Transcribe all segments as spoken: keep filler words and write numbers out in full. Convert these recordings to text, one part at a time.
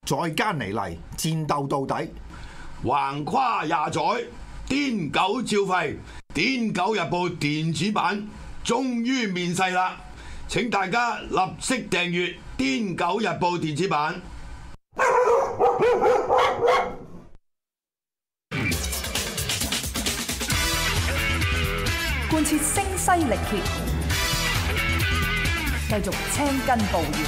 再加尼嚟，戰鬥到底。 橫跨廿載，癲狗照吠，《癲狗日報》電子版終於面世啦！請大家立即訂閱《癲狗日報》電子版。 貫徹聲嘶力竭，繼續青筋暴現，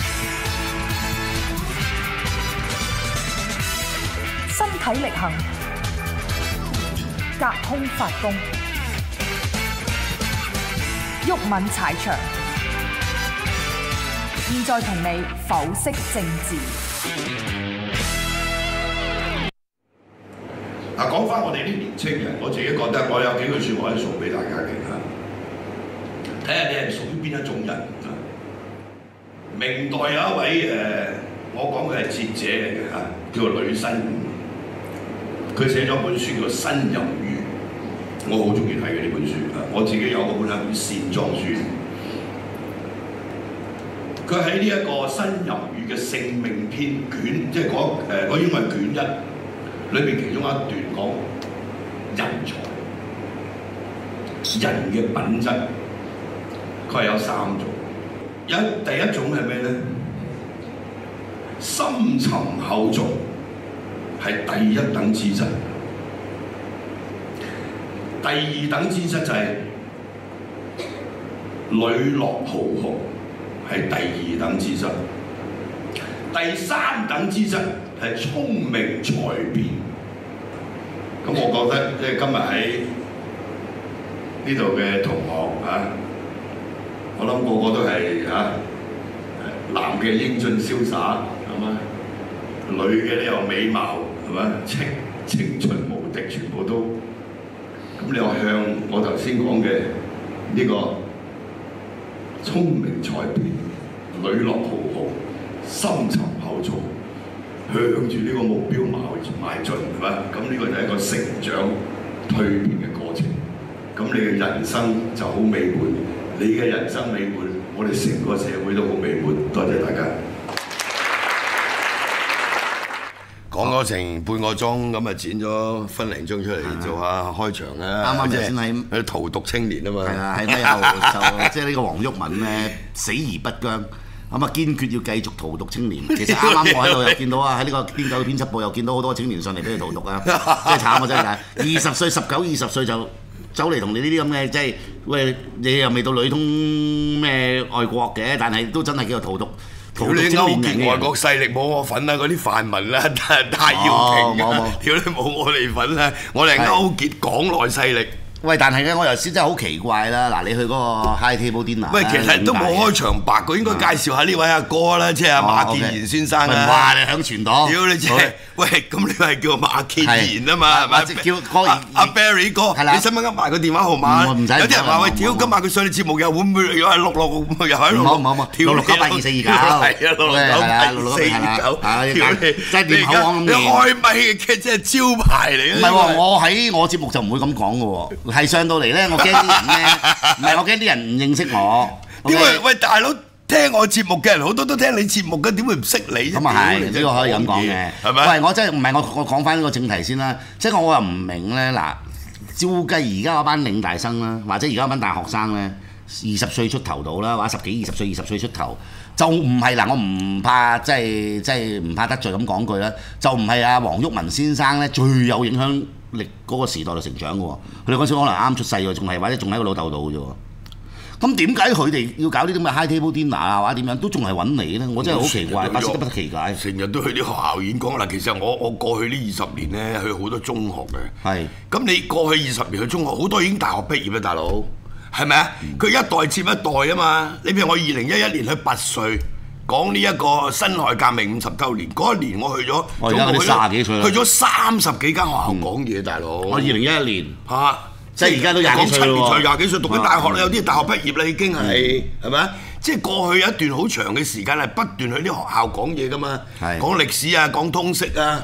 身體力行，隔空發功，毓民踩場。現在同你剖析政治。 嗱，講翻我哋啲年青人，我自己覺得我有幾句説話可以送俾大家嘅嚇，睇下你係屬於邊一種人啊！明代有一位誒、呃，我講佢係哲者嚟嘅嚇，叫做呂新吾，佢寫咗本書叫做《新淫語》，我好中意睇嘅呢本書啊！我自己有嗰本係本線裝書，佢喺呢一個《新淫語》嘅性命篇卷，即係嗰誒嗰應該係卷一。裏邊其中一段講人才、人嘅品質，佢係有三種。有第一種係咩咧？深沉厚重係第一等資質，第二等資質就係磊落豪雄係第二等資質，第三等資質係聰明才辯。咁我覺得即係今日喺呢度嘅同學啊，我諗個個都係啊，男嘅英俊瀟灑係嘛，女嘅咧又美貌係嘛，青青春無敵，全部都。咁你話向我頭先講嘅呢個聰明才辯、磊落豪雄、深沉厚重，向住呢個目標邁進係嘛？咁呢個就係一個成長蛻變嘅過程。咁你嘅人生就好美滿，你嘅人生美滿，我哋成個社會都好美滿。多謝大家。講咗成半個鐘，咁啊剪咗分零鐘出嚟做下開場啦。 啱啱就先喺佢荼毒青年啊嘛。係啊，喺咩後就即係呢個黃毓民咧死而不僵。咁啊，堅決要繼續荼毒青年。其實啱啱我喺度又見到啊，喺呢個癲狗編輯部又見到好多青年上嚟俾佢荼毒啊，真係慘啊！真係，二十歲、十九、二十歲就走嚟同你呢啲咁嘅，即係喂，你又未到女通咩愛國嘅，但係都真係叫做荼毒。 屌你勾結外國勢力冇我份啦，嗰啲泛民啦、戴耀廷啊，屌你冇我哋份啦，我哋係勾結港內勢力。 喂，但係咧，我又先真係好奇怪啦！嗱，你去嗰個 High Table Dinner， 喂，其實都冇開場白嘅，應該介紹下呢位阿哥啦，即係阿馬建賢先生啊！ 哇，你響全黨， 屌你真係，喂，咁你係叫馬建賢啊嘛，係咪？ 叫哥阿 Barry 哥，你使唔使噏埋個電話號碼？ 唔使。 有啲人話喂，屌，今晚佢上你節目又會唔會又係六六咁又喺度？ 冇冇冇，六六九八二四二九， 係啊，六六九八二四二九，屌你， 即係點口講咁你開咪嘅即係招牌嚟啊！ 唔係喎，我喺我節目就唔會咁講嘅喎，係上到嚟咧。我驚啲人咧，唔係我驚啲人唔認識我。 點會？喂，大佬聽我節目嘅人好多都聽你節目嘅，點會唔識你啫？ 咁啊係，呢個可以咁講嘅，係咪？喂，我真係唔係我我講翻呢個正題先啦。即係我又唔明咧，嗱，照計而家嗰班領大生啦，或者而家嗰班大學生咧，二十歲出頭到啦，或者十幾二十歲、二十歲出頭，就唔係嗱，我唔怕即係即係唔怕得罪咁講句啦，就唔係阿黃毓民先生咧最有影響力嗰個時代度成長嘅喎，佢哋嗰時可能啱出世喎，仲係或者仲喺個老豆度嘅啫喎。咁點解佢哋要搞啲咁嘅 high table dinner 啊，或者點樣都仲係揾你咧？我真係好奇怪，百思不得其解。 成日都去啲學校演講嗱，其實我我過去呢二十年咧，去好多中學嘅。係。咁你過去二十年去中學，好多已經大學畢業啦，大佬，係咪啊？佢、嗯、一代接一代啊嘛。你譬如我二零一一年去拔萃。講呢一個辛亥革命五十週年嗰一年，我去咗， 我而家嗰啲卅幾歲啦， 去咗三十幾間學校講嘢，大佬。 我二零一一年嚇， 即係而家都廿幾歲咯喎。講七年才廿幾歲讀緊大學啦，有啲大學畢業啦，已經係係咪啊？即係過去有一段好長嘅時間係不斷去啲學校講嘢噶嘛，講歷史啊，講通識啊。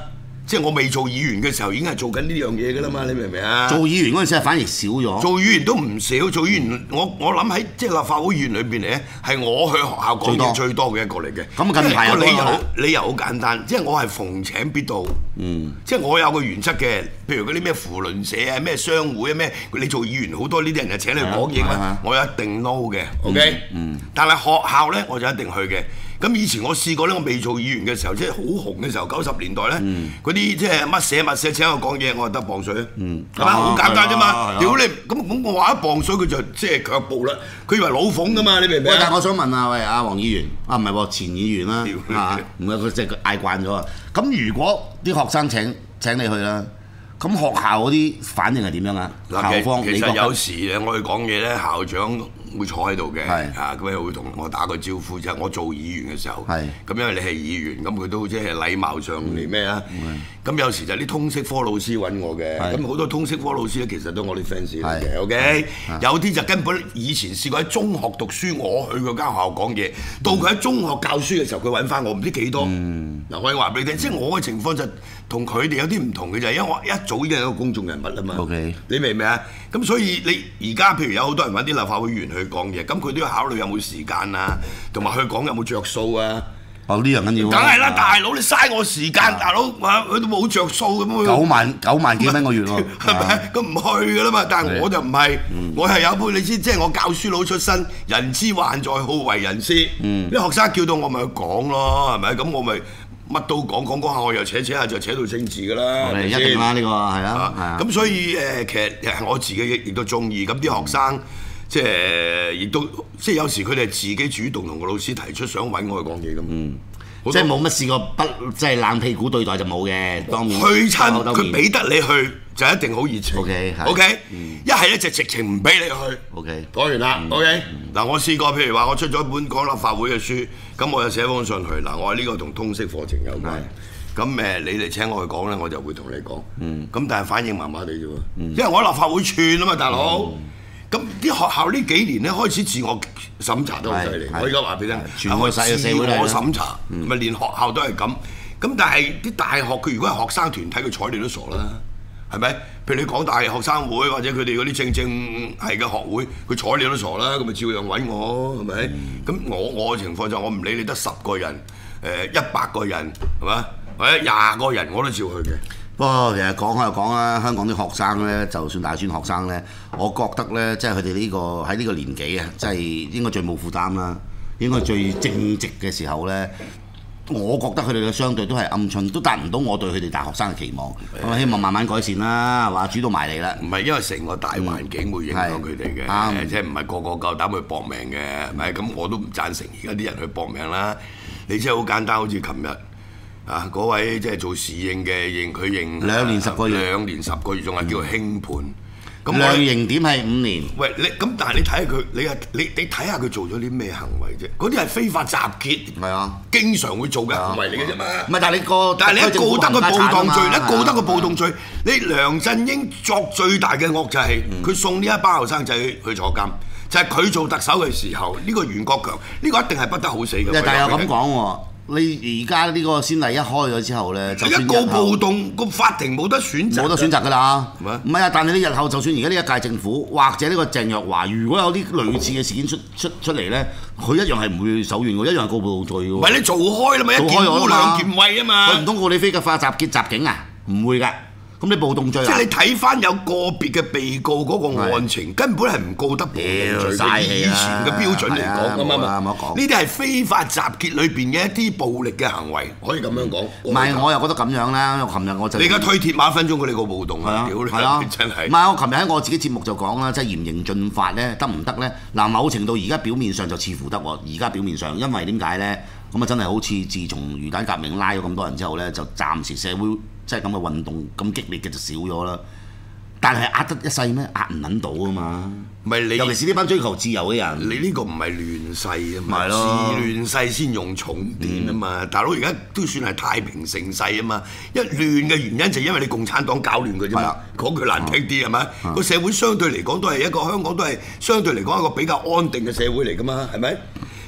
即係我未做議員嘅時候已經係做緊呢樣嘢㗎啦嘛，你明唔明啊？ 做議員嗰陣時反而少咗。 做議員都唔少，做議員我我諗喺即係立法會議員裏邊嚟咧，係我去學校講嘢最多嘅一個嚟嘅。 咁近排個理由理由好簡單，即係我係逢請必到。嗯。即係我有個原則嘅，譬如嗰啲咩扶輪社啊、咩商會啊、咩你做議員好多呢啲人就請你講嘢啦，我有一定 no 嘅 ，OK。嗯。但係學校咧我就一定去嘅。咁以前我試過咧，我未做議員嘅時候，即係好紅嘅時候，九十年代咧，嗰啲即係乜社乜社請我講嘢，我係得磅水啊，係嘛？好簡單啫嘛。屌你，咁咁我話一磅水，佢就即係卻步啦。佢以為老馮噶嘛，你明唔明？ 喂，但係我想問下，喂，阿黃議員，啊唔係喎，前議員啦，嚇，唔係佢即係佢嗌慣咗啊。咁如果啲學生請請你去啦，咁學校嗰啲反應係點樣啊？校方其實有時咧，我哋講嘢咧，校長會坐喺度嘅，嚇咁樣會同我打個招呼。就係我做議員嘅時候，咁因為你係議員，咁佢都即係禮貌上嚟咩啊？咁有時就啲通識科老師揾我嘅，咁好多通識科老師咧，其實都我啲 fans 嚟嘅 ，OK？有啲就根本以前試過喺中學讀書，我去嗰間學校講嘢，到佢喺中學教書嘅時候，佢揾翻我，唔知幾多。嗱，我可以話俾你聽，即係我嘅情況就同佢哋有啲唔同嘅就係，因為我一早已經係一個公眾人物啦嘛。OK， 你明唔明啊？咁所以你而家譬如有好多人揾啲立法會議員去講嘢，咁佢都要考慮有冇時間啊，同埋去講有冇着數啊。 哦，呢樣緊要。 梗係啦，大佬你嘥我時間，大佬佢都冇着數咁。 九萬九萬幾蚊個月喎， 係咪？咁唔去㗎啦嘛，但係我就唔係，我係有杯你知，即係我教書佬出身，人之患在好為人師。啲學生叫到我咪去講咯，係咪？咁我咪乜都講講講下，我又扯扯下就扯到政治㗎啦。 一定啦，呢個係啊。 咁所以誒，其實我自己亦都中意。咁啲學生即係亦都即係有時佢哋自己主動同個老師提出想揾我去講嘢咁。嗯， 即係冇乜試過不即係冷屁股對待就冇嘅。當面去親佢俾得你去就一定好熱情。 OK OK，一係咧就直情唔俾你去。 OK， 講完啦。OK，嗱我試過，譬如話我出咗一本講立法會嘅書，咁我又寫封信去。嗱我話呢個同通識課程有關。咁誒，你嚟請我去講咧，我就會同你講。嗯。咁但係反應麻麻地啫喎。因為我喺立法會串啊嘛，大佬。咁啲學校呢幾年咧開始自我審查都好犀利。我而家話俾你聽， 全個世社會自我審查，咪連學校都係咁。咁但係啲大學佢如果係學生團體，佢睬你都傻啦，係咪？譬如你港大學生會或者佢哋嗰啲正正係嘅學會，佢睬你都傻啦，咁咪照樣揾我，係咪？咁我我嘅情況就我唔理你得十個人，誒一百個人係嘛，或者廿個人我都照去嘅。 不過其實講開又講啦，香港啲學生咧，就算大專學生咧，我覺得咧，即係佢哋呢個喺呢個年紀啊，即係應該最冇負擔啦，應該最正直嘅時候咧，我覺得佢哋嘅相對都係鵪鶉，都達唔到我對佢哋大學生嘅期望。我希望慢慢改善啦，係嘛？煮到埋嚟啦。 唔係因為成個大環境會影響佢哋嘅，即係唔係個個夠膽去搏命嘅，係咪？咁我都唔贊成而家啲人去搏命啦。你真係好簡單，好似琴日。啊！嗰位即係做侍應嘅認佢認兩年十個月， 兩年十個月仲係叫輕判。 咁量刑點係五年。 喂，你咁但係你睇下佢，你啊你你睇下佢做咗啲咩行為啫？嗰啲係非法集結， 係啊， 經常會做嘅行為嚟嘅啫嘛。 唔係，但係你個但係你一告得佢暴動罪，一告得佢暴動罪，你梁振英作最大嘅惡就係佢送呢一班後生仔去坐監，就係佢做特首嘅時候，呢個袁國強呢個一定係不得好死嘅。 但係又咁講喎。你而家呢個先例一開咗之後咧，就算一告暴動，個法庭冇得選擇， 冇得選擇㗎啦。唔係啊，但係你日後就算而家呢一屆政府或者呢個鄭若驊，如果有啲類似嘅事件出出出嚟咧，佢一樣係唔會手軟㗎，一樣係告暴動罪㗎。 唔係你做開啦嘛，一件污兩件威啊嘛。 佢唔通告你非法集結襲警啊？唔會㗎。咁你暴動罪即係你睇翻有個別嘅被告嗰個案情，根本係唔告得暴動罪嘅。以前嘅標準嚟講，啱唔啱？呢啲係非法集結裏邊嘅一啲暴力嘅行為，可以咁樣講。 唔係，我又覺得咁樣啦。因為琴日我就你而家推鐵馬分鐘佢哋個暴動啊！ 屌你，真係。唔係，我琴日喺我自己節目就講啦，即係嚴刑峻法咧，得唔得咧？嗱，某程度而家表面上就似乎得喎。而家表面上，因為點解咧？咁啊，真係好似自從魚蛋革命拉咗咁多人之後咧，就暫時社會即係咁嘅運動咁激烈嘅就少咗啦。但係壓得一世咩？壓唔撚到啊嘛！ 唔係你， 尤其是呢班追求自由嘅人， 你呢個唔係亂世啊嘛，自亂世先用重典啊嘛。大佬而家都算係太平盛世啊嘛。一亂嘅原因就係因為你共產黨搞亂佢啫嘛。講句難聽啲係咪？個社會相對嚟講都係一個香港都係相對嚟講一個比較安定嘅社會嚟㗎嘛，係咪？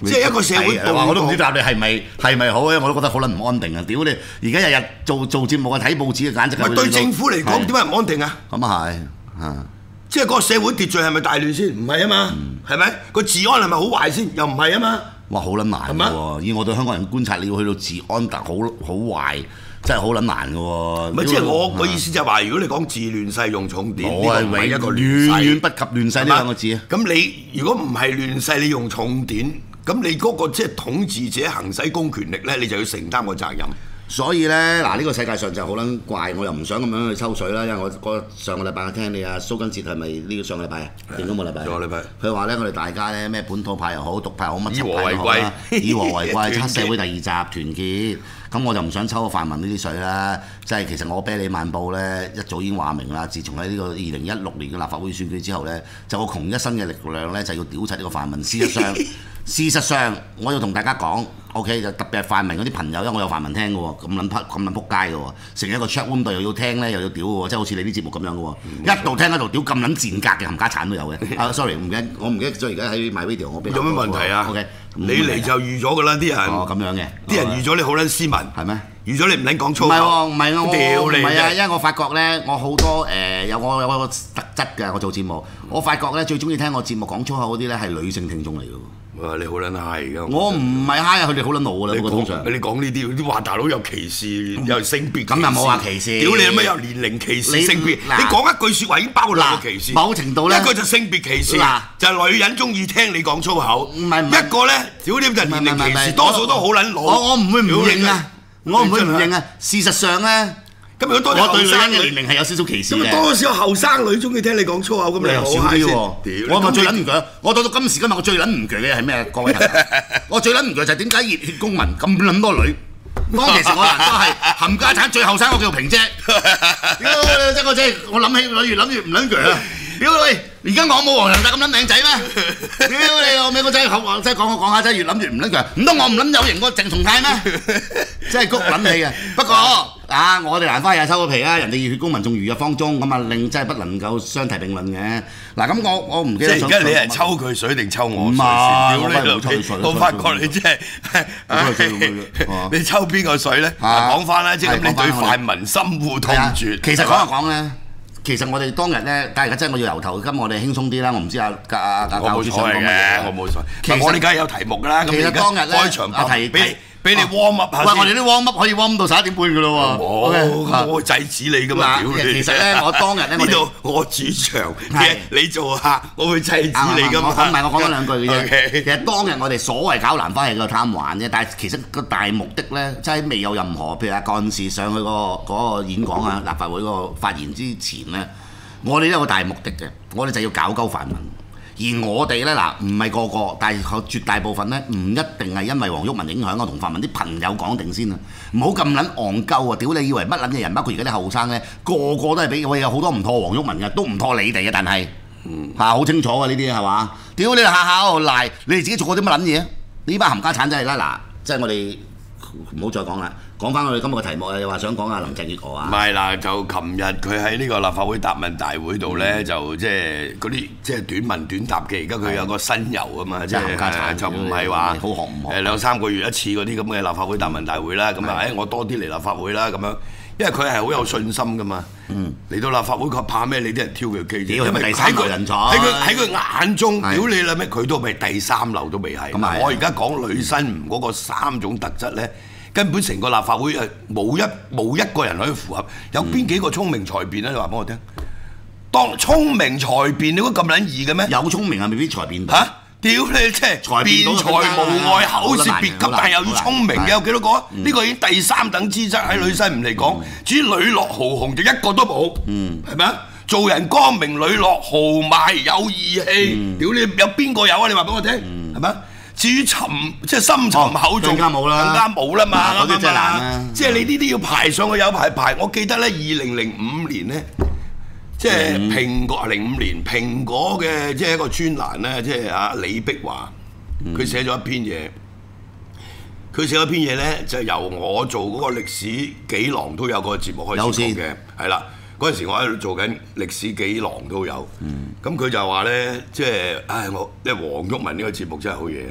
即係一個社會動盪。 我都唔知答你係咪係咪好咧，我都覺得好撚唔安定啊！屌你，而家日日做做節目啊，睇報紙啊，簡直係。 咪對政府嚟講點解唔安定啊？ 咁啊係啊。 即係個社會秩序係咪大亂先？唔係啊嘛，係咪？個治安係咪好壞先？又唔係啊嘛。 哇，好撚難喎！以我對香港人觀察，你要去到治安特好好壞，真係好撚難嘅喎。 唔係即係我個意思就係話，如果你講治亂世用重典，呢個唔係一個遠遠不及亂世呢兩個字啊。 咁你如果唔係亂世，你用重典，咁你嗰個即係統治者行使公權力咧，你就要承擔個責任。 所以咧，嗱呢個世界上就好撚怪，我又唔想咁樣去抽水啦，因為我嗰上個禮拜我聽你阿蘇根哲係咪呢個上個禮拜啊？定咗個禮拜？ 上個禮拜。佢話咧，我哋大家咧咩本土派又好，獨派又好，乜柒派又好啦，以和為貴，黑社會第二集團結。咁我就唔想抽泛民呢啲水啦。即係其實我啤你晚報咧一早已經話明啦，自從喺呢個二零一六年嘅立法會選舉之後咧，就我窮一身嘅力量咧就要屌柒呢個泛民。事實上，事實上我要同大家講。O.K. 就特別係泛民嗰啲朋友，因為我有泛民聽嘅喎，咁撚撲咁撚撲街嘅喎，成一個 chat room 度又要聽咧，又要屌嘅喎，即係好似你啲節目咁樣嘅喎，一度聽一度屌，咁撚賤格嘅冚家產都有嘅。啊，sorry，唔記得，我唔記得咗而家喺 MyRadio 我俾有咩問題啊 ？O.K. 你嚟就預咗嘅啦，啲人。 哦，咁樣嘅， 啲人預咗你好撚斯文， 係咩？ 預咗你唔撚講粗口。 唔係喎，唔係我屌你唔係啊，因為我發覺咧，我好多誒有我有個特質嘅，我做節目，我發覺咧最中意聽我節目講粗口嗰啲咧係女性聽眾嚟嘅。 哇！你好撚嗨而家， 我唔係嗨啊，佢哋好撚怒㗎啦。 你通常你講呢啲，啲話大佬有歧視，有性別， 咁又冇話歧視。 屌你有咩有年齡歧視、性別？你講一句説話已經包括兩個歧視。 某程度咧， 一個就性別歧視，就係女人中意聽你講粗口。 唔係一個咧，屌你就年齡歧視，多數都好撚老。 我我唔會唔認啊，我唔會唔認啊。事實上咧。 咁如果多啲後生嘅年齡係有少少歧視嘅， 咁多少後生女中意聽你講粗口咁，你又少啲喎。我咪最撚唔鋸，我到到今時今日我最撚唔鋸嘅係咩？各位朋友，我最撚唔鋸就係點解熱血公民咁撚多女？當其時我人都係冚家產最後生，我叫平姐。屌！即係我真係我諗起越諗越唔撚鋸啊！屌喂！而家我冇黃良達咁撚靚仔咩？屌你老味！我真係講真係講下講下真係越諗越唔撚鋸。唔通我唔撚有型過鄭松泰咩？真係谷撚氣嘅。不過啊，我哋蘭花又收咗皮啦，人哋熱血公民仲如日方中咁啊，令真係不能夠相提並論嘅。嗱咁我我唔記得。 即係而家你係抽佢水定抽我水？ 唔係， 屌你！我發覺你真係你抽邊個水咧？講翻啦，即係咁你對泛民深惡痛絕。 其實講下講咧。其實我哋當日咧，但係而家真係我要由頭，今我哋輕鬆啲啦。我唔知阿阿阿教主想講乜嘢， 我冇所謂。其實我哋梗係有題目㗎啦。 其實當日咧， 開場白俾俾你 warm up 下先。 喂，我哋啲 warm up 可以 warm 到十一點半㗎咯喎。 冇，我制止你㗎嘛。 其實咧，我當日咧， 呢度我主場嘅，你做客，我會制止你㗎嘛。 唔係，我講多兩句嘅啫。其實當日我哋所謂搞蘭花係個貪玩啫，但係其實個大目的咧，真係未有任何譬如阿幹事上去嗰個嗰個演講啊，立法會嗰個發言之前咧。我哋都有個大目的嘅，我哋就要搞鳩泛民。而我哋咧嗱，唔係個個，但係絕大部分咧，唔一定係因為黃毓民影響我同泛民啲朋友講定先啊！唔好咁撚戇鳩啊！屌你以為乜撚嘅人，包括而家啲後生咧，個個都係俾我有好多唔妥黃毓民嘅，都唔妥你哋嘅，但係嚇好清楚嘅呢啲係嘛？屌你下下喺度賴，你哋自己做過啲乜撚嘢？呢班冚家產真係啦嗱，即係我哋唔好再講啦。講翻我哋今日嘅題目啊，又話想講下林鄭月娥啊。 唔係啦，就琴日佢喺呢個立法會答問大會度咧，嗯、就即係嗰啲即係短問短答嘅。而家佢有個新猷啊嘛，即係就唔係話好學唔學誒兩三個月一次嗰啲咁嘅立法會答問大會啦。咁啊、嗯，誒我多啲嚟立法會啦咁樣，因為佢係好有信心噶嘛。嚟、嗯、到立法會佢怕咩？你啲人挑佢機， 因為第三流人才喺佢喺佢眼中，屌你啦咩？佢都未第三流都未係。我而家講呂新吳嗰個三種特質咧。根本成個立法會係冇一冇一個人可以符合，有邊幾個聰明才辯咧？你話俾我聽。當聰明才辯，你估咁撚易嘅咩？ 有聰明係未必才辯到。 嚇！屌你即係辯才無礙，口舌別急，但係又要聰明嘅有幾多個？呢個已經第三等資質喺呂新吳嚟講。至於磊落豪雄就一個都冇，係咪啊？做人光明磊落豪邁有義氣，屌你有邊個有啊？你話俾我聽，係咪啊？至於沉即係深沉厚重，更加冇啦，更加冇啦嘛， 嗰啲真係難啦。 即係你呢啲要排上去有排排。我記得咧，二零零五年咧，即係蘋果零五年蘋果嘅即係一個專欄咧，即係阿李碧華，佢寫咗一篇嘢。佢寫咗篇嘢咧，就由我做嗰個歷史紀廊都有個節目開始講嘅，係啦。嗰陣時我喺度做緊歷史紀廊都有，咁佢、嗯、就話咧，即係唉我，因為黃毓民呢個節目真係好嘢啊！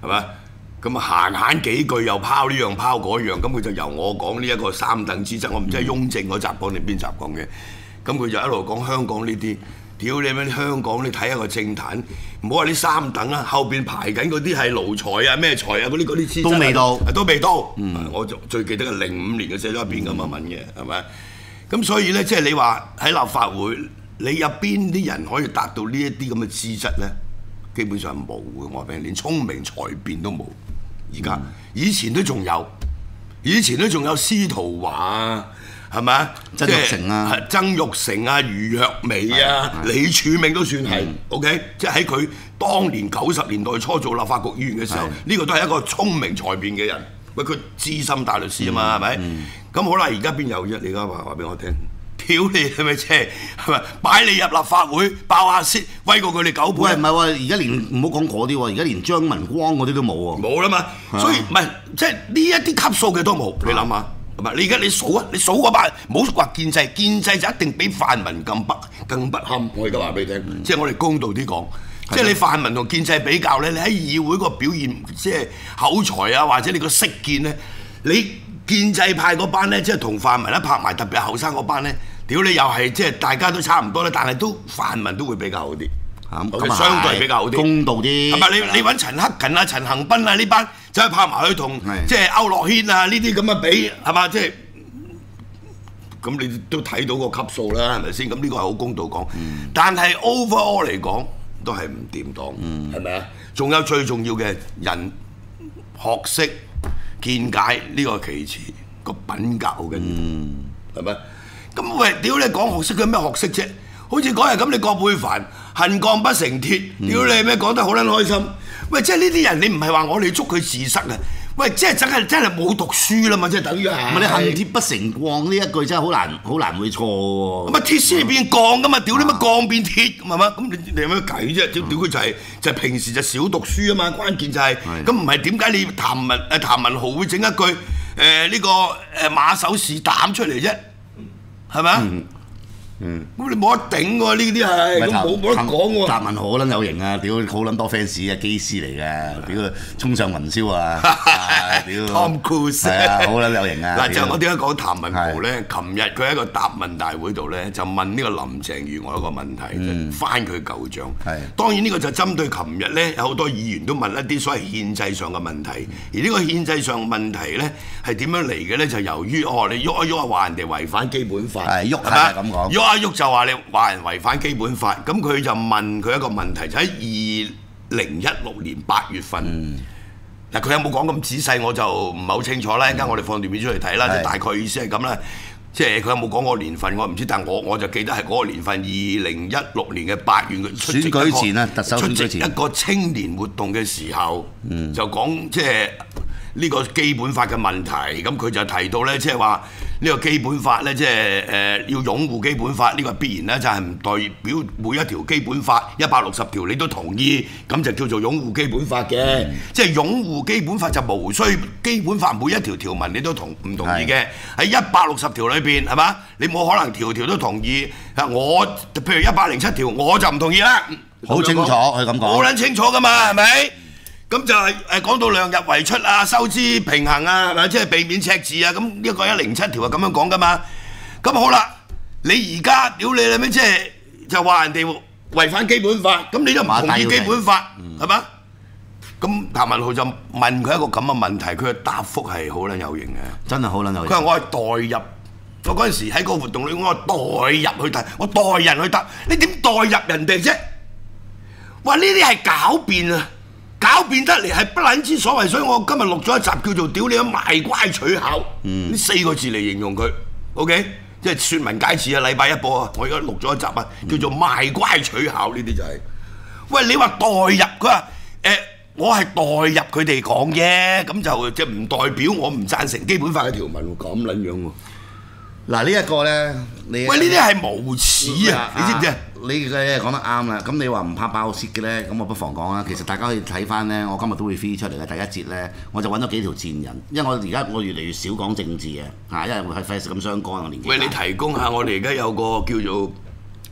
係嘛？咁啊閒閒幾句又拋呢樣拋嗰樣，咁佢就由我講呢一個三等資質，我唔知係雍正嗰集講定邊集講嘅。咁佢就一路講香港呢啲，屌你咩香港你睇下個政壇，唔好話啲三等啦，後邊排緊嗰啲係奴才啊咩才啊嗰啲嗰啲資質都未到， 都未到。嗯、我就最記得係零五年嘅寫咗一篇咁嘅文嘅，係咪？咁所以咧，即係你話喺立法會，你有邊啲人可以達到呢一啲咁嘅資質咧？基本上冇嘅，我話俾你，連聰明才辯都冇。而家、嗯、以前都仲有，以前都仲有司徒華啊，係咪啊？ 曾鈺成啊， 曾鈺成啊，余若薇啊，李柱銘都算係、嗯、OK， 即係喺佢當年九十年代初做立法局議員嘅時候，呢是個都係一個聰明才辯嘅人。喂，佢資深大律師啊嘛，係咪、嗯？咁、嗯、好啦，而家邊有啫？你而家話話俾我聽。屌你係咪啫？係咪擺你入立法會爆下先，威過佢哋九倍？喂， 唔係喎，而家連唔好講嗰啲喎，而家連張文光嗰啲都冇喎。 冇啦嘛，所以唔係即係呢一啲級數嘅都冇。你諗下，係咪？你而家你數啊，你數嗰班，唔好話建制，建制就一定比泛民更不更不堪。我而家話俾你聽，嗯、即係我哋公道啲講，即係你泛民同建制比較咧，你喺議會個表現，即係口才啊，或者你個識見咧，你建制派嗰班咧，即係同泛民咧拍埋，特別係後生嗰班咧。屌你又係即係大家都差唔多咧，但係都泛民都會比較好啲，咁相對比較好啲，公道啲。係咪你你揾陳克勤啊、陳恒鑌啊呢班走去拍埋去同即係區諾軒啊呢啲咁嘅比係嘛？即係咁你都睇到個級數啦，係咪先？咁呢個係好公道講。嗯、但係 overall 嚟講都係唔掂當，係咪啊？仲有最重要嘅人學識見解呢個其次，個品格好緊要，係咪？咁喂，屌你講學識佢咩學識啫？好似嗰日咁，你葛珮帆恨鋼不成鐵，屌你咩講得好撚開心？喂，即係呢啲人，你唔係話我哋捉佢自塞啊？喂，即係真係真係冇讀書啦嘛，即係等於係。唔係你恨鐵不成鋼呢一句真係好難好難會錯喎。咁啊鐵先變鋼噶嘛，屌你乜鋼變鐵係嘛？咁你你有咩計啫？屌屌佢就係就係平時就少讀書啊嘛，關鍵就係咁唔係點解你譚文誒譚文豪會整一句誒呢個誒馬首是膽出嚟啫？係咪啊？嗯，咁你冇得頂喎，呢啲係咁冇冇得講喎。譚文豪好撚有型啊！屌好撚多 fans 啊，機師嚟嘅，屌佢衝上雲霄啊！屌 Tom Cruise 係啊，好撚有型啊！嗱就我點解講譚文豪咧？琴日佢喺一個答問大會度咧，就問呢個林鄭月娥一個問題，翻佢舊帳。係當然呢個就針對琴日咧，有好多議員都問一啲所謂憲制上嘅問題，而呢個憲制上問題咧係點樣嚟嘅咧？就由於哦你喐一喐話人哋違反基本法，係喐係咁講。阿旭就話你話人違反基本法，咁佢就問佢一個問題，就喺二零一六年八月份。嗱佢、嗯、有冇講咁仔細，我就唔係好清楚啦。一陣間我哋放段片出嚟睇啦，即大概意思係咁啦。即係佢有冇講個年份，我唔知，但我我就記得係嗰個年份，二零一六年嘅八月，佢出席一個選舉前啊，特首選舉前一個青年活動嘅時候，嗯、就講即係呢個基本法嘅問題。咁佢就提到咧，即係話。呢個基本法咧，即係誒要擁護基本法，呢、這個必然咧就係唔代表每一條基本法一百六十條你都同意，咁就叫做擁護基本法嘅。嗯、即係擁護基本法就無需基本法每一條條文你都同唔同意嘅。喺一百六十條裏邊係嘛？你冇可能條條都同意。啊，我譬如一百零七條我就唔同意啦。好清楚，佢咁講。好撚清楚㗎嘛，係咪？咁就係誒講到量入為出啊，收支平衡啊，係咪？即係避免赤字啊，咁呢個一零七條係咁樣講噶嘛。咁好啦，你而家屌你啦咩？即係就話人哋違反基本法，咁你都唔同意基本法，係嘛？咁譚文豪就問佢一個咁嘅問題，佢嘅答覆係好撚有型嘅，真係好撚有型。佢話我係代入，我嗰陣時喺個活動裏，我係代入去答，我代人去答，你點代入人哋啫？話呢啲係狡辯啊！狡辯得嚟係不撚之所謂，所以我今日錄咗一集叫做《屌你咁賣乖取巧》，呢、嗯、四個字嚟形容佢 ，OK， 即係説文解字啊！禮拜一播啊，我而家錄咗一集啊，叫做賣乖取巧呢啲就係、是。喂，你話代入佢話誒，我係代入佢哋講啫，咁就即係唔代表我唔贊成基本法嘅條文喎，咁撚樣喎。嗱呢一個咧，你喂呢啲係無恥啊！你知唔知啊？你嘅講得啱啦。咁你話唔怕爆泄嘅咧，咁我不妨講啦。其實大家可以睇翻咧，我今日都會飛出嚟嘅第一節咧，我就揾咗幾條賤人，因為我而家我越嚟越少講政治嘅，嚇，因為會係費事咁傷肝我年紀。喂，你提供下我哋而家有個叫做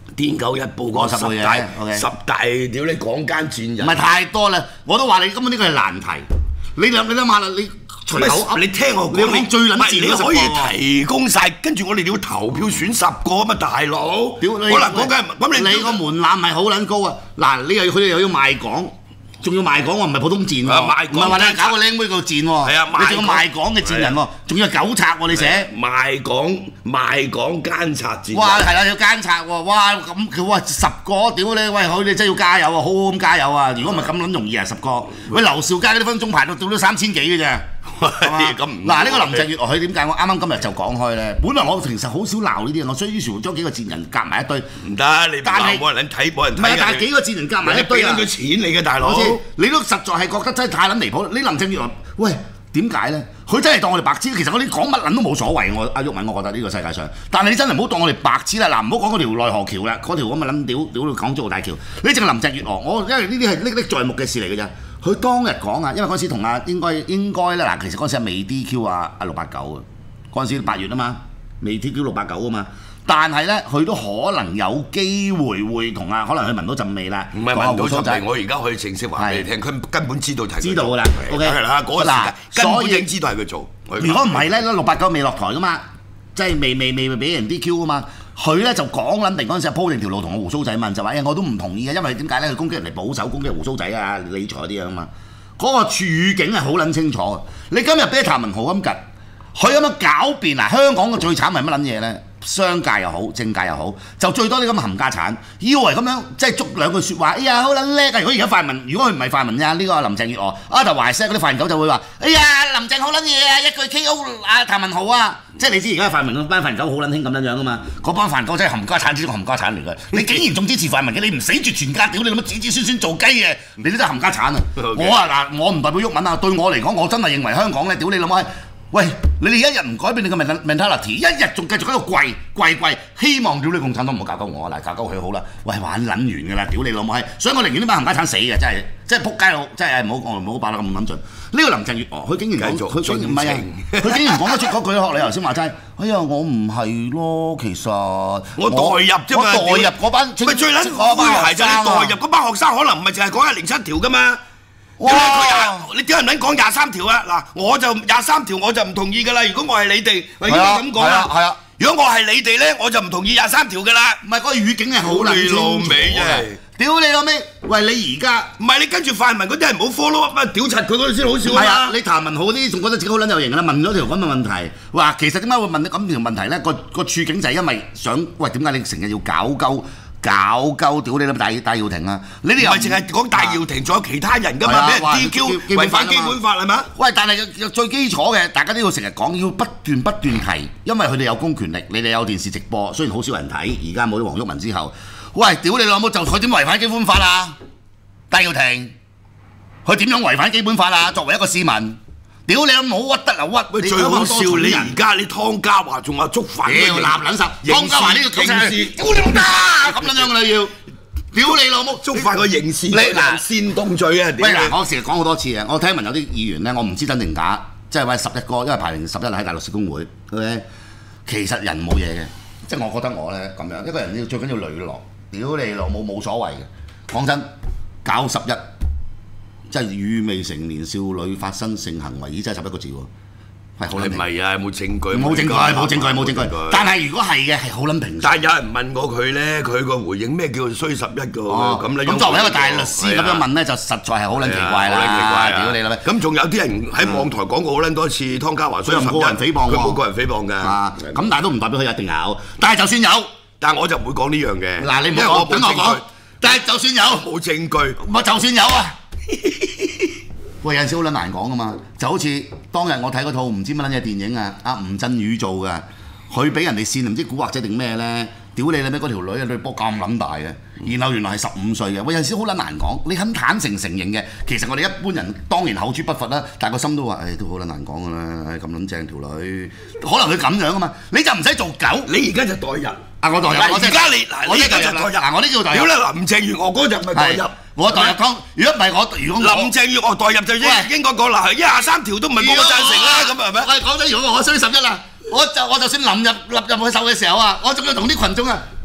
癲狗日報嗰十大十大屌你港奸戰人， 唔係太多啦，我都話你根本呢個係難題。你諗你諗下啦，你隨口你聽我講， 你最撚賤你可以提供晒，跟住我哋要投票選十個啊嘛，大佬。 屌你！ 可能講緊咁你你個門檻係好撚高啊！嗱，你又佢哋又要賣港。仲要賣港喎，唔係普通賤喎，唔係話你搞個靚妹個賤喎，係啊，你仲要賣港嘅賤人喎，仲要狗賊喎，你寫賣港賣港奸賊賤。 哇，係啦，要奸賊喎，哇咁佢哇十個，屌你喂，佢哋真係要加油啊，好好咁加油啊！如果唔係咁撚容易啊，十個，喂劉兆佳嗰啲分鐘排到到咗三千幾嘅啫。 咁嗱呢個林鄭月娥佢點解？我啱啱今日就講開咧。本來我平時好少鬧呢啲嘢，我所以於是乎將幾個賤人夾埋一堆。唔得，你鬧冇人睇，冇人睇。唔係，但係幾個賤人夾埋一堆啊！ 俾咗錢你嘅大佬， 你都實在係覺得真係太撚離譜。你林鄭月娥，喂點解咧？佢真係當我哋白痴。其實我哋講乜撚都冇所謂。我阿毓民，我覺得呢個世界上，但係你真係唔好當我哋白痴啦。嗱，唔好講嗰條奈何橋啦，嗰條咁嘅撚屌屌到港珠澳大橋。你淨係林鄭月娥，我因為呢啲係歷歷在目嘅事嚟嘅啫。佢當日講啊，因為嗰陣時同啊應該應該咧嗱，其實嗰陣時係未 D Q 啊啊六八九啊，嗰陣時八月啊嘛，未 D Q 六八九啊嘛，但係咧佢都可能有機會會同啊，可能佢聞到陣味啦。唔係聞到陣味， 我而家可以正式話俾你聽，佢根本知道係知道㗎啦。OK， 係啦，嗰個時間根本已經知道係佢做。 如果唔係咧，六八九未落台㗎嘛，即係未未未俾人 D Q 啊嘛。佢咧就講撚定嗰陣時鋪定條路同我胡鬚仔問就話誒我都唔同意嘅，因為點解咧？佢攻擊人哋保守，攻擊胡鬚仔啊、理財啲嘢啊嘛。嗰、那個處境係好撚清楚嘅。你今日俾譚文豪咁趌，佢咁樣狡辯啊！香港嘅最慘係乜撚嘢咧？商界又好，政界又好，就最多啲咁嘅冚家產，以為咁樣即係捉兩句説話，哎呀好撚叻啊！如果而家泛民，如果佢唔係泛民啊，呢、這個林鄭月娥啊就懷石嗰啲泛民狗就會話，哎呀林鄭好撚嘢啊，一句 K O 啊譚文豪啊！即係你知而家泛民嗰班泛民狗好撚興咁樣樣噶嘛？嗰班泛民狗真係冚家產之中冚家產嚟嘅。你竟然仲支持泛民嘅，你唔死絕全家屌你咁樣子子孫孫做雞嘅，你都真係冚家產啊！Okay. 我啊嗱，我唔代表毓民啊，對我嚟講，我真係認為香港咧，屌你老母！喂，你哋一日唔改變你嘅 mentality， 一日仲繼續喺度跪跪跪，希望屌你共產黨唔好搞鳩我啊！嗱，搞鳩佢好啦，喂玩撚完㗎啦，屌你老母閪！所以我寧願呢班冚家產死嘅，真係真係撲街佬，真係唔好講唔好爆得咁撚盡。呢個林鄭月娥，佢竟然講，佢竟然唔係啊，佢竟然講得出嗰句學你頭先話齋，哎呀我唔係咯，其實我代入啫嘛， 我代入嗰班， 咪最撚嗰班係就係代入嗰班學生，可能唔係淨係講一零七條㗎嘛。哇！你點解唔撚講廿三條啊？嗱，我就廿三條我就唔同意㗎啦。如果我係你哋，喂應該咁講啊。係啊，如果我係你哋咧，我就唔同意廿三條㗎啦。 唔係嗰個語境係好撚清楚嘅。屌你老味！喂，你而家唔係你跟住泛民嗰啲係唔好 follow up 啊！屌柒佢嗰啲先好笑啊！ 係啊，你譚文豪啲仲覺得自己好撚有型啦，問咗條咁嘅問題，話其實點解會問到咁條問題咧？個個處境就係因為想喂點解你成日要搞鳩？搞鳩屌你啦，戴戴耀廷啊！你哋又唔係淨係講戴耀廷，仲有其他人噶嘛？俾人 D Q 違反基本法係嘛？喂，但係最基礎嘅，大家都要成日講，要不斷不斷提，因為佢哋有公權力，你哋有電視直播，雖然好少人睇，而家冇咗黃毓民之後，喂，屌你老母，就佢點違反基本法啊？戴耀廷，佢點樣違反基本法啊？作為一個市民。屌你咁好屈得啊屈！ 喂，最好笑你而家你湯家驊仲話觸犯嘅嘢，攬撚實湯家驊呢個刑事，屌你老母咁樣樣啦要，屌你老母觸犯個刑事，你嗱煽動罪啊！ 喂嗱，我成日講好多次嘅，我聽聞有啲議員咧，我唔知真定假，即係話十一個，因為排名十一喺大律師公會 ，OK， 其實人冇嘢嘅，即係我覺得我咧咁樣，一個人要最緊要磊落，屌你老母冇所謂嘅，講真，搞十一。即係與未成年少女發生性行為，依真係十一個字喎，係好撚平。唔係啊，冇證據。 冇證據，冇證據，冇證據。但係如果係嘅，係好撚平。 但係有人問過佢咧，佢個回應咩叫衰十一個咁咧？ 咁作為一個大律師咁樣問咧，就實在係好撚奇怪啦！ 好撚奇怪， 屌你啦！ 咁仲有啲人喺網台講過好撚多次，湯家驊衰十一， 佢冇人誹謗喎， 佢冇個人誹謗㗎。 咁但係都唔代表佢一定有。但係就算有， 但係我就唔會講呢樣嘅。 嗱，你唔好講，等我講。但係就算有， 冇證據。 我就算有啊！喂，有陣時好撚難講噶嘛，就好似當日我睇嗰套唔知乜撚嘢電影啊，阿吳鎮宇做嘅，佢俾人哋線唔知古惑仔定咩咧，屌你啦咩嗰條女啊，對波咁撚大嘅，然後原來係十五歲嘅，喂有陣時好撚難講，你肯坦誠承認嘅，其實我哋一般人當然口誅筆伐啦，但係個心都話，誒、哎、都好撚難講噶啦，咁撚正條女，可能佢咁樣啊嘛，你就唔使做狗， 你而家就代入。 啊！我代入， 而家你嗱，我而家就代入。 嗱，我呢叫代入。 如果你林鄭月娥嗰日咪代入， 我代入湯。如果唔係我，如果林鄭月娥代入就應應該講嗱，一廿三條都唔係我贊成啦，咁係咪？ 我係講真，如果我衰十一啦，我就我就算臨入立入去受嘅時候啊，我仲要同啲群眾啊，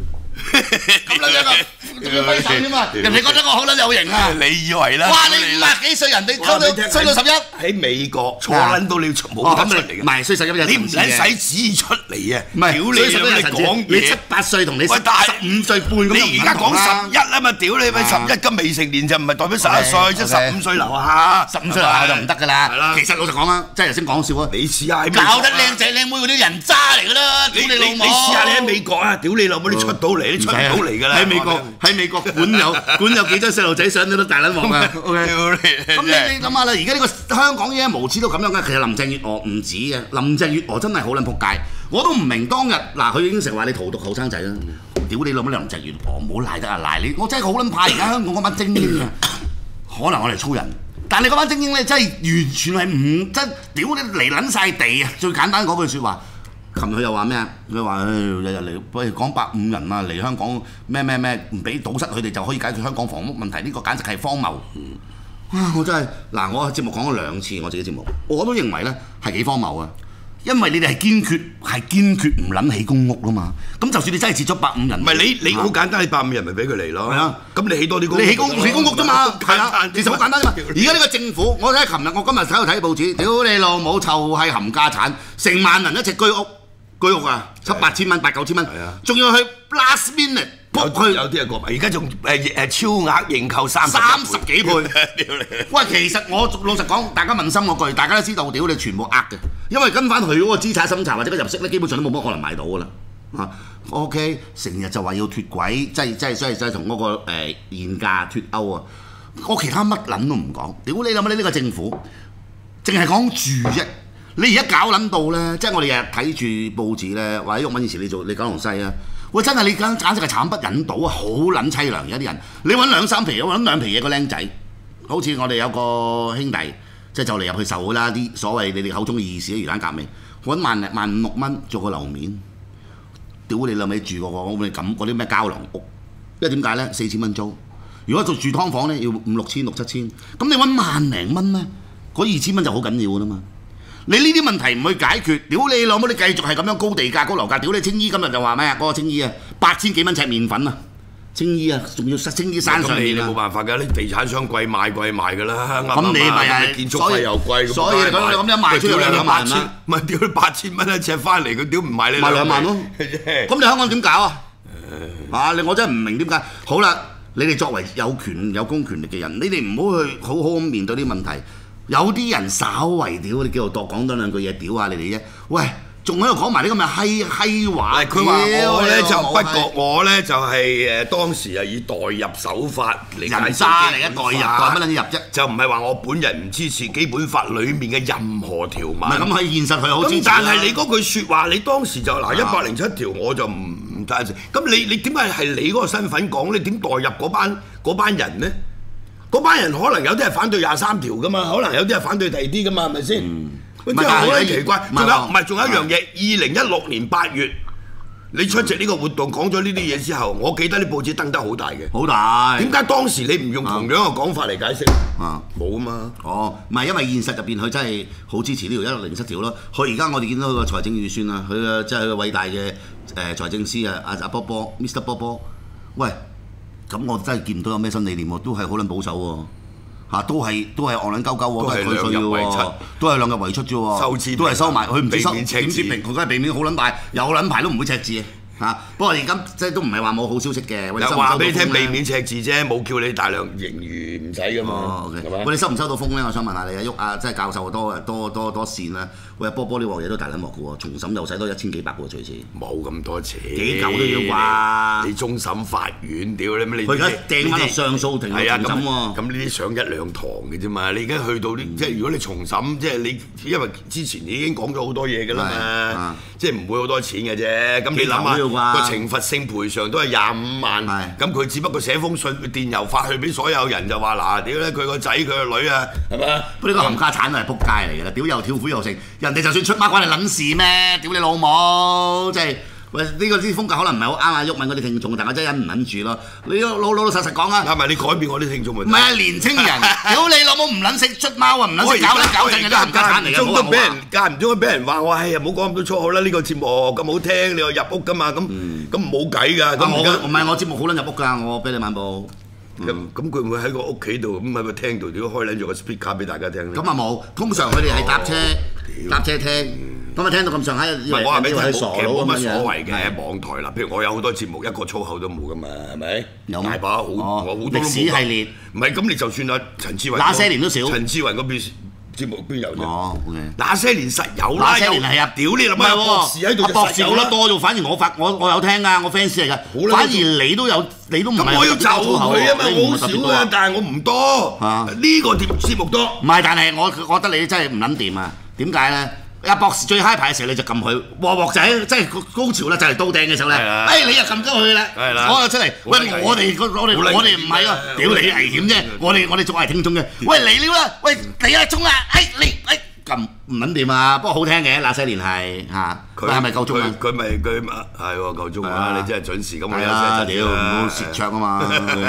咁樣樣嘅，仲要揮手添嘛？人哋覺得我好撚有型啊！ 你以為啦？ 哇！你五廿幾歲，人哋溝到衰到十一， 喺美國坐撚到你冇得出嚟嘅， 唔係衰十一日， 你唔使指出嚟啊！ 唔係， 屌你，你講嘢， 你七八歲同你十五歲半咁， 你而家講十一啊嘛？屌你咪十一咁未成年就唔係代表十一歲，即係十五歲樓下， 十五歲樓下就唔得㗎啦。其實老實講啊，即係頭先講笑啊， 你試下搞得靚仔靚妹嗰啲人渣嚟㗎啦！屌你老母！ 你試下你喺美國啊！屌你老母！你出到嚟，你出唔到嚟㗎啦！ 喺美國喺美國管有管有幾張細路仔相都大撚鑊啊！咁你你諗下啦，而家呢個香港嘢無恥到咁樣嘅，其實林鄭月娥唔止嘅，林鄭月娥真係好撚仆街，我都唔明當日嗱，佢已經成話你荼毒後生仔啦，屌你老母林鄭月娥唔好賴得啊賴你，我真係好撚怕而家香港嗰班精英啊，可能我哋粗人，但你嗰班精英咧真係完全係唔真，屌你嚟撚晒地啊！最簡單嗰句説話。琴日佢又話咩啊？佢話誒日日嚟，喂講百五人啊嚟香港咩咩咩，唔俾堵塞佢哋就可以解決香港房屋問題，呢、這個簡直係荒謬。啊！我真係嗱，我節目講咗兩次，我自己節目我都認為咧係幾荒謬啊！因為你哋係堅決係堅決唔撚起公屋啦嘛。咁就算你真係接咗百五人， 唔係你你好簡單，你百五人咪俾佢嚟咯。係啊，咁你起多啲公屋， 你起公起公屋啫嘛。係啊，其實好簡單啫嘛。而家呢個政府，我睇琴日我今日喺度睇報紙，屌你老母臭係冚家產，成萬人一隻居屋。居屋啊，七八千蚊、八九千蚊，仲要去 last minute 撲佢， 有啲係國民，而家仲誒誒超額認購三三十幾倍。喂，其實我老實講，大家問心嗰句，大家都知道，屌你全部呃嘅，因為跟翻佢嗰個資產審查或者個入息咧，基本上都冇乜可能買到噶啦。啊 ，OK， 成日就話要脫軌，即係即係即係即係同嗰個誒現價脫歐啊！我其他乜撚都唔講，屌你諗下你呢個政府，淨係講住啫。你而家搞撚到咧，即係我哋日日睇住報紙咧，或者毓民以前你做你九龍西啊，喂真係你簡簡直係慘不忍睹啊，好撚凄涼而家啲人，你揾兩三皮嘢，揾兩皮嘢個僆仔，好似我哋有個兄弟，即係就嚟入去受啦啲所謂你哋口中嘅義士魚蛋革命，揾萬零萬五六蚊做個樓面，屌你老味住個個我哋咁嗰啲咩膠囊屋，因為點解咧？四千蚊租，如果做住劏房咧要五六千六七千，咁你揾萬零蚊咧，嗰二千蚊就好緊要㗎啦嘛。你呢啲問題唔去解決，屌你老母！你繼續係咁樣高地價、高樓價，屌你青衣今日就話咩啊？嗰個青衣啊，八千幾蚊尺麵粉啊，青衣啊，仲要青衣山上面啊！ 你冇辦法㗎，啲地產商貴賣貴賣㗎啦。 咁你咪係建築費又貴， 所以佢咁樣賣出去兩萬啦。 唔係屌你八千蚊一尺翻嚟，佢屌唔賣你賣兩萬咯。咁你香港點搞啊？啊！你我真係唔明點解。好啦，你哋作為有權有公權力嘅人，你哋唔好去好好咁面對啲問題。有啲人稍為屌，你叫做度講多兩句嘢屌下你哋啫。喂，仲喺度講埋啲咁嘅閪閪話。 佢話我咧就不過我咧就係誒當時係以代入手法嚟解釋。人渣嚟嘅代入，代乜撚入啫？ 就唔係話我本人唔支持基本法裡面嘅任何條文。唔係咁喺現實佢好支持。 但係你嗰句説話，你當時就嗱一百零七條我就唔唔贊成。咁你你點解係你嗰個身份講？你點代入嗰班嗰班人呢？嗰班人可能有啲係反對廿三條噶嘛，可能有啲係反對第二啲噶嘛，係咪先？喂、嗯，真係好鬼奇怪。仲有唔係仲有一樣嘢？二零一六年八月，你出席呢個活動講咗呢啲嘢之後，我記得啲報紙登得好大嘅。好大。點解當時你唔用同樣嘅講法嚟解釋？啊，冇啊嘛。哦，唔係因為現實入邊佢真係好支持呢條一六零七條咯。佢而家我哋見到佢個財政預算啊，佢嘅即係佢嘅偉大嘅誒財政司啊，阿阿波波 ，Mister 波波，喂。咁我真係見唔到有咩新理念喎，都係好撚保守喎，嚇都係都係戇撚鳩鳩喎，都係兩日為出，都係兩日為出啫喎，收支都係收埋，佢唔知收點知平，佢梗係避免好撚大，有撚排都唔會赤字嚇。不過而家即係都唔係話冇好消息嘅，又話俾你聽避免赤字啫，冇叫你大量盈餘唔使噶嘛。喂，你收唔收到風咧？我想問下你啊，喐啊，即係教授多多多多線啦。喂，波波呢鑊嘢都大撚鑊嘅喎，重審又使多一千幾百喎，隨時冇咁多錢，幾嚿都要啩？你終審法院屌你咩？你佢而家掟翻落上訴庭去重審喎。咁呢啲上一兩堂嘅啫嘛，你而家去到啲即係如果你重審，即係你因為之前已經講咗好多嘢㗎啦嘛，即係唔會好多錢嘅啫。咁你諗下個懲罰性賠償都係廿五萬，咁佢只不過寫封信電郵發去俾所有人就話嗱，屌咧佢個仔佢個女啊，係咪？不過呢個冚家產都係撲街嚟㗎啦，屌又跳虎又成。人哋就算出孖關你撚事咩？屌你老母！即係喂，呢、這個啲風格可能唔係好啱啊，毓民嗰啲聽眾，但我真係忍唔忍住咯。你老老老實實講啊， 啱埋你改變我啲聽眾咪？ 唔係啊，年青人，屌你老母唔撚識出貓啊，唔撚識搞撚搞震嘅都冚家鏟嚟嘅， 唔好話我。間唔中都俾人話我，哎呀唔好講咁多粗口啦！呢個節目咁好聽，你話入屋噶嘛？咁咁冇計㗎。咁我唔係我節目好撚入屋㗎，我俾你晚報。 咁咁佢會喺個屋企度，咁喺個廳度，如果開撚咗個 speaker 俾大家聽咧？ 咁啊冇，通常佢哋係搭車搭車聽。咁啊聽到咁上下，以為以為係傻佬咁樣。冇乜所謂嘅網台啦，譬如我有好多節目，一個粗口都冇噶嘛，係咪？有大把好，我好多歷史系列。唔係咁，你就算啊陳志雲，那些年都少。陳志雲嗰邊節目邊有啫？哦，OK。那些年實有啦，那些年係啊，屌你諗下博士喺度就實有啦，多咗。反而我發我我有聽㗎，我 fans 嚟㗎。反而你都有，你都唔係。咁我要就佢啊嘛，我好少㗎，但係我唔多。呢個節節目多。唔係，但係我覺得你真係唔撚掂啊！點解咧？阿博士最 high 牌嘅時候你就撳佢，鑊鑊仔即係高潮啦，就嚟到頂嘅時候咧，哎你又撳咗佢啦，我又出嚟，喂我哋我哋我哋唔係喎，屌你危險啫，我哋我哋作為聽眾嘅，喂嚟料啦，喂嚟啊衝啊，哎你哎撳唔撚掂啊，不過好聽嘅那些年係嚇，佢係咪夠鐘啊？佢咪佢係喎夠鐘啊！你真係準時咁，係啊屌唔好蝕唱啊嘛。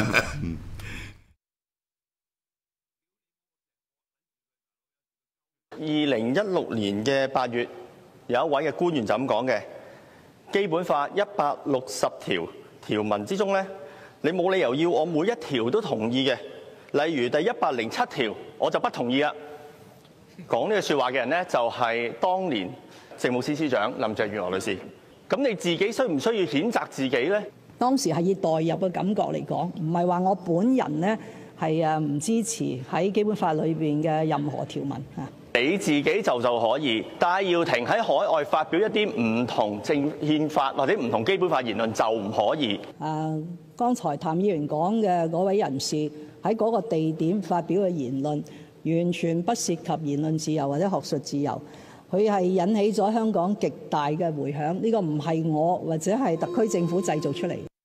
二零一六年嘅八月，有一位嘅官員就咁講嘅：基本法一百六十條條文之中咧，你冇理由要我每一條都同意嘅。例如第一百零七條，我就不同意啦。講呢個説話嘅人咧，就係當年政務司司長林鄭月娥女士。咁你自己需唔需要譴責自己咧？ 當時係以代入嘅感覺嚟講，唔係話我本人咧係誒唔支持喺基本法裏邊嘅任何條文嚇。 你自己就就可以，戴耀廷喺海外發表一啲唔同政憲法或者唔同基本法言論就唔可以。誒，剛才譚議員講嘅嗰位人士喺嗰個地點發表嘅言論，完全不涉及言論自由或者學術自由，佢係引起咗香港極大嘅迴響。呢個唔係我或者係特區政府製造出嚟。